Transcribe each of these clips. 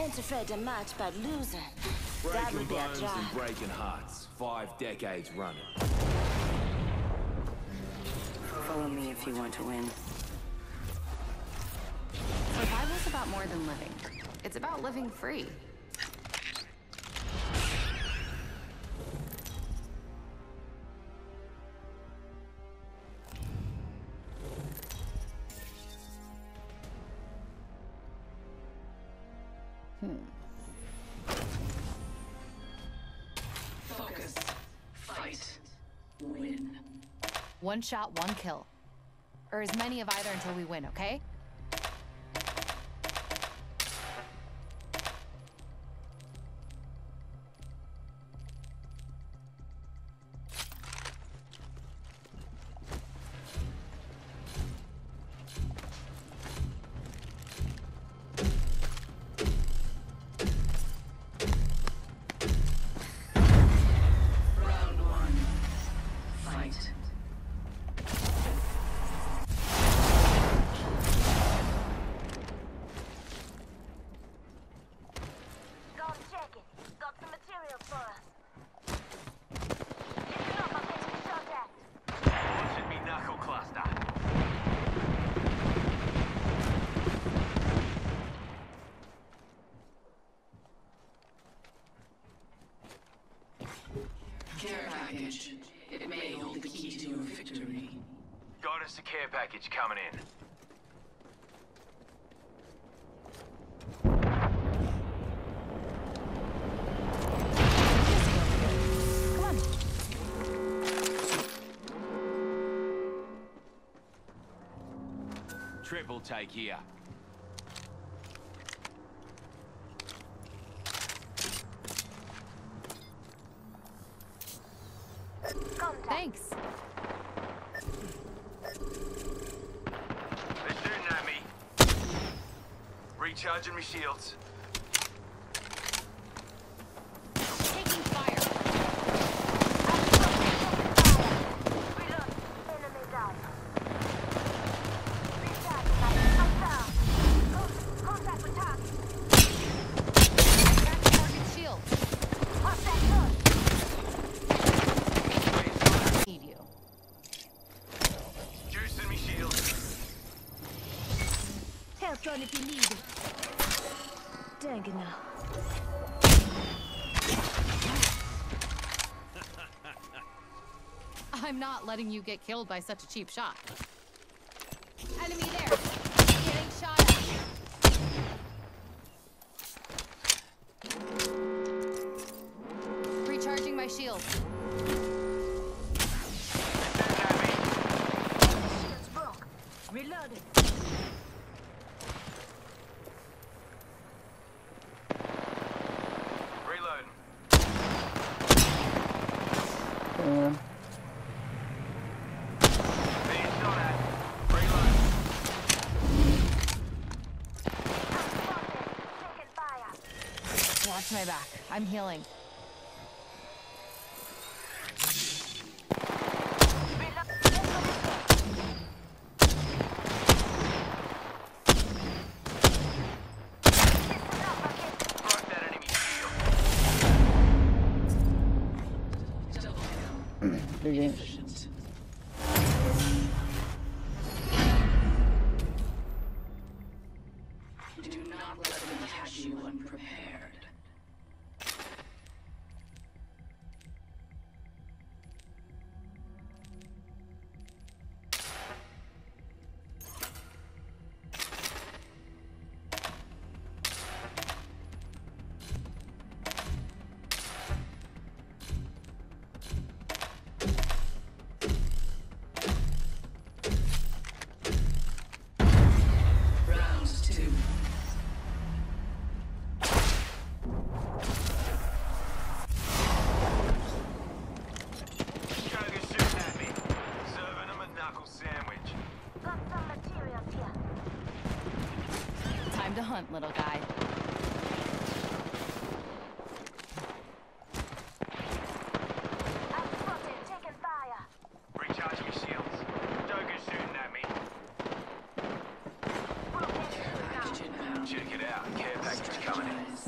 Ain't afraid to match by losing. That Breaking would be a bones job. and breaking hearts. 5 decades running. Follow me if you want to win. Survival's about more than living. It's about living free. Focus. Fight. Win. One shot, one kill. Or as many of either until we win, okay? Care package. It may hold the key to your victory. Got us a care package coming in. Come on. Triple take here. Thanks. They're shooting at me. Recharging my shields. Taking fire. Enemy down. Contact with target. Crack target shield. Need you. Juicing me shields. Help run if you need it. Dang it now. I'm not letting you get killed by such a cheap shot. Enemy there. Getting shot at. Recharging my shield. It's broke. Reloading. Reloading. Being shot at. Reloading. Taking fire. Watch my back. I'm healing. Broke that enemy shield. Double Good game. efficient. Do not let them catch you unprepared. Round 2. Joker's shooting at me. Serving him a knuckle sandwich. Got some materials here. Time to hunt, little guy. I'm spotted. Taking fire. Recharging my shields. Joker's shooting at me. Care package inbound. Check it out. Care package coming in.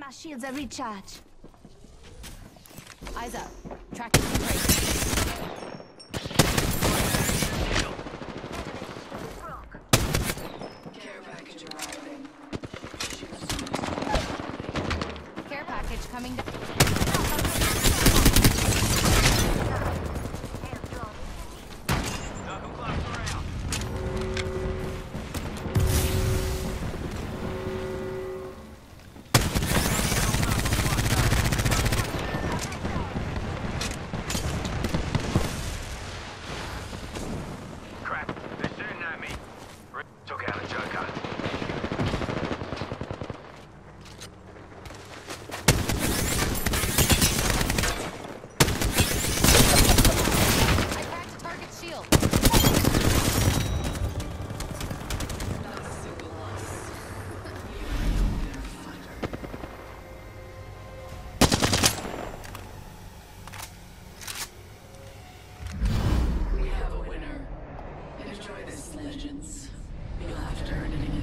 My shields are recharged. Eyes up. Tracking the break. Care package arriving. Care package coming down. Knuckle clubs around. Crap, they're shooting at me. Took out a joker. I cracked a target's shield. Not a single loss. We have a winner. Enjoy this, legends. You'll have to earn it again.